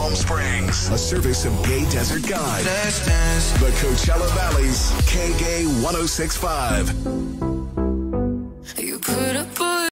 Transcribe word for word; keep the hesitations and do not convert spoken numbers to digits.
Palm Springs, a service of Gay Desert Guide. Let's dance. The Coachella Valley's K G A Y one oh six point five. You put up